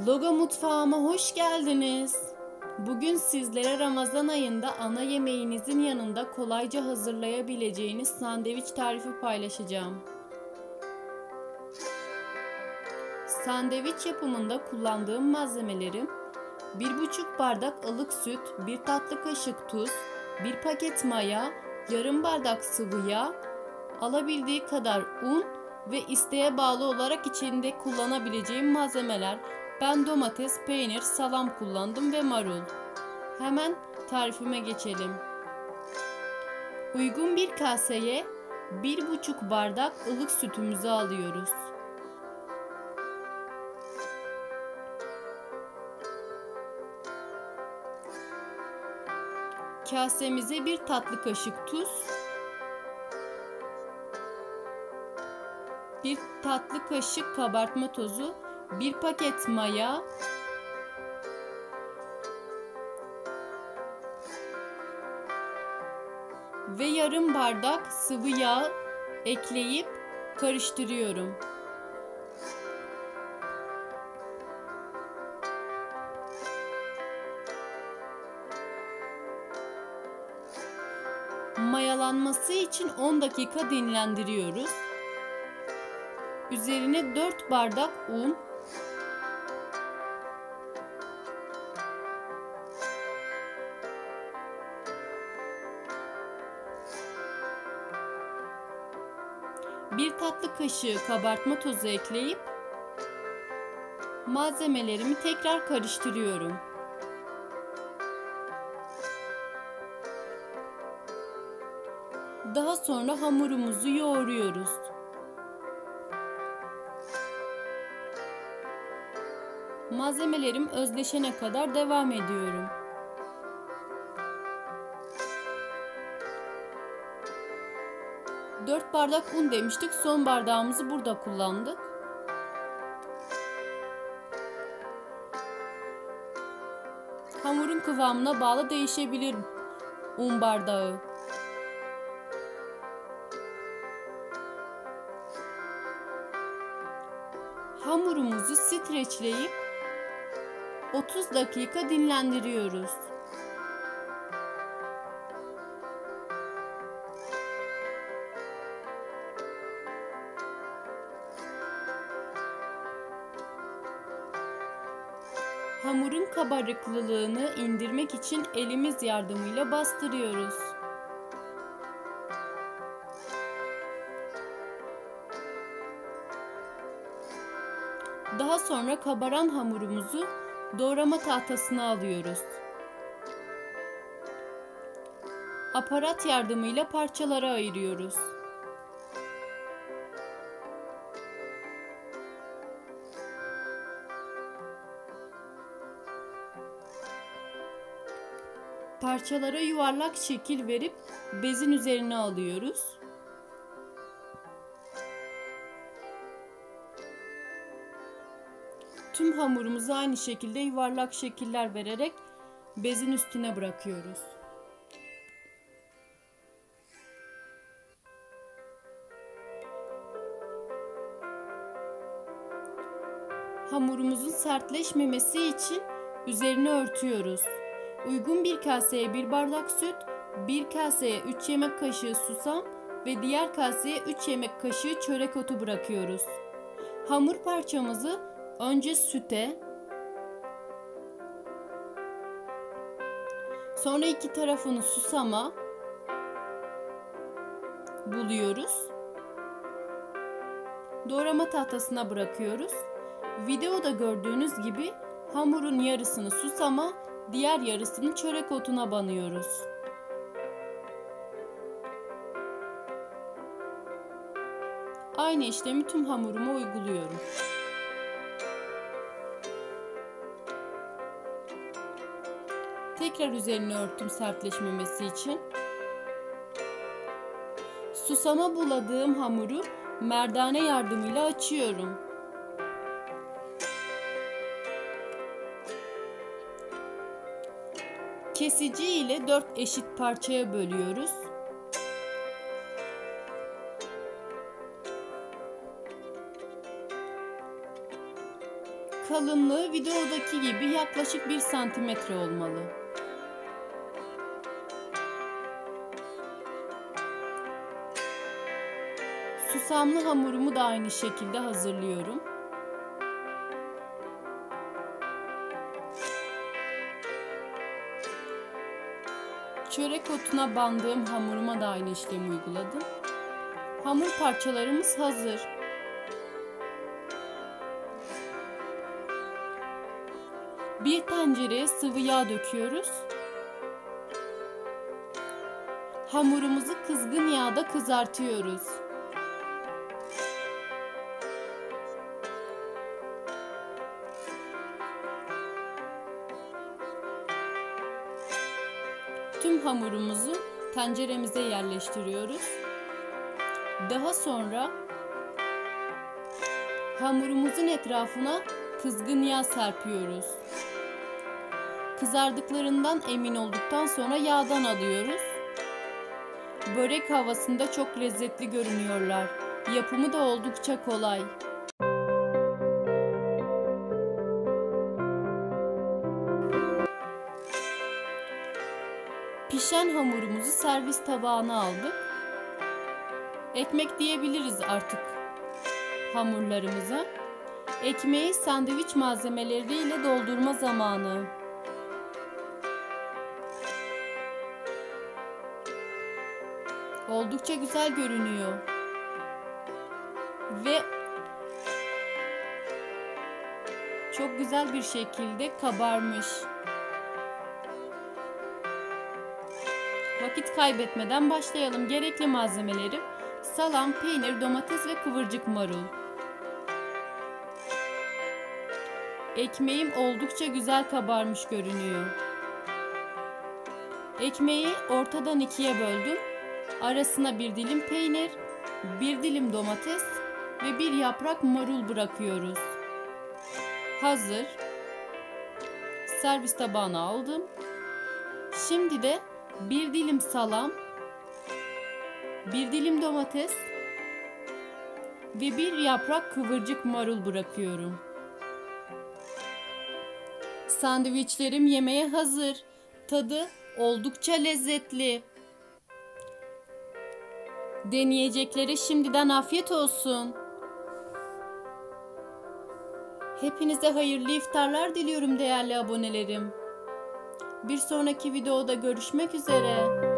Logo mutfağıma hoş geldiniz. Bugün sizlere Ramazan ayında ana yemeğinizin yanında kolayca hazırlayabileceğiniz sandviç tarifi paylaşacağım. Sandviç yapımında kullandığım malzemelerim 1,5 bardak ılık süt, 1 tatlı kaşık tuz, 1 paket maya, yarım bardak sıvı yağ, alabildiği kadar un ve isteğe bağlı olarak içinde kullanabileceğim malzemeler. Ben domates, peynir, salam kullandım ve marul. Hemen tarifime geçelim. Uygun bir kaseye 1,5 bardak ılık sütümüzü alıyoruz. Kasemize 1 tatlı kaşık tuz, 1 tatlı kaşık kabartma tozu, 1 paket maya, ve yarım bardak sıvı yağ ekleyip karıştırıyorum. Mayalanması için 10 dakika dinlendiriyoruz. Üzerine 4 bardak un, bir tatlı kaşığı kabartma tozu ekleyip malzemelerimi tekrar karıştırıyorum. Daha sonra hamurumuzu yoğuruyoruz. Malzemelerim özleşene kadar devam ediyorum. Dört bardak un demiştik. Son bardağımızı burada kullandık. Hamurun kıvamına bağlı değişebilir un bardağı. Hamurumuzu streçleyip 30 dakika dinlendiriyoruz. Hamurun kabarıklılığını indirmek için elimiz yardımıyla bastırıyoruz. Daha sonra kabaran hamurumuzu doğrama tahtasına alıyoruz. Aparat yardımıyla parçalara ayırıyoruz. Parçalara yuvarlak şekil verip bezin üzerine alıyoruz. Tüm hamurumuzu aynı şekilde yuvarlak şekiller vererek bezin üstüne bırakıyoruz. Hamurumuzun sertleşmemesi için üzerini örtüyoruz. Uygun bir kaseye 1 bardak süt, bir kaseye 3 yemek kaşığı susam ve diğer kaseye 3 yemek kaşığı çörek otu bırakıyoruz. Hamur parçamızı önce süte, sonra iki tarafını susama buluyoruz. Doğrama tahtasına bırakıyoruz. Videoda gördüğünüz gibi hamurun yarısını susama, diğer yarısını çörek otuna banıyoruz. Aynı işlemi tüm hamuruma uyguluyorum. Tekrar üzerini örttüm sertleşmemesi için. Susama buladığım hamuru merdane yardımıyla açıyorum. Kesici ile 4 eşit parçaya bölüyoruz. Kalınlığı videodaki gibi yaklaşık 1 santimetre olmalı. Susamlı hamurumu da aynı şekilde hazırlıyorum. Çörek otuna bandığım hamuruma da aynı işlemi uyguladım. Hamur parçalarımız hazır. Bir tencereye sıvı yağ döküyoruz. Hamurumuzu kızgın yağda kızartıyoruz. Tüm hamurumuzu tenceremize yerleştiriyoruz. Daha sonra hamurumuzun etrafına kızgın yağ serpiyoruz. Kızardıklarından emin olduktan sonra yağdan alıyoruz. Börek havasında çok lezzetli görünüyorlar. Yapımı da oldukça kolay. Pişen hamurumuzu servis tabağına aldık. Ekmek diyebiliriz artık hamurlarımıza. Ekmeği sandviç malzemeleriyle doldurma zamanı. Oldukça güzel görünüyor. Ve çok güzel bir şekilde kabarmış. Vakit kaybetmeden başlayalım. Gerekli malzemelerim: salam, peynir, domates ve kıvırcık marul. Ekmeğim oldukça güzel kabarmış görünüyor. Ekmeği ortadan ikiye böldüm. Arasına bir dilim peynir, bir dilim domates ve bir yaprak marul bırakıyoruz. Hazır. Servis tabağına aldım. Şimdi de bir dilim salam, bir dilim domates ve bir yaprak kıvırcık marul bırakıyorum. Sandviçlerim yemeğe hazır. Tadı oldukça lezzetli. Deneyeceklere şimdiden afiyet olsun. Hepinize hayırlı iftarlar diliyorum değerli abonelerim. Bir sonraki videoda görüşmek üzere.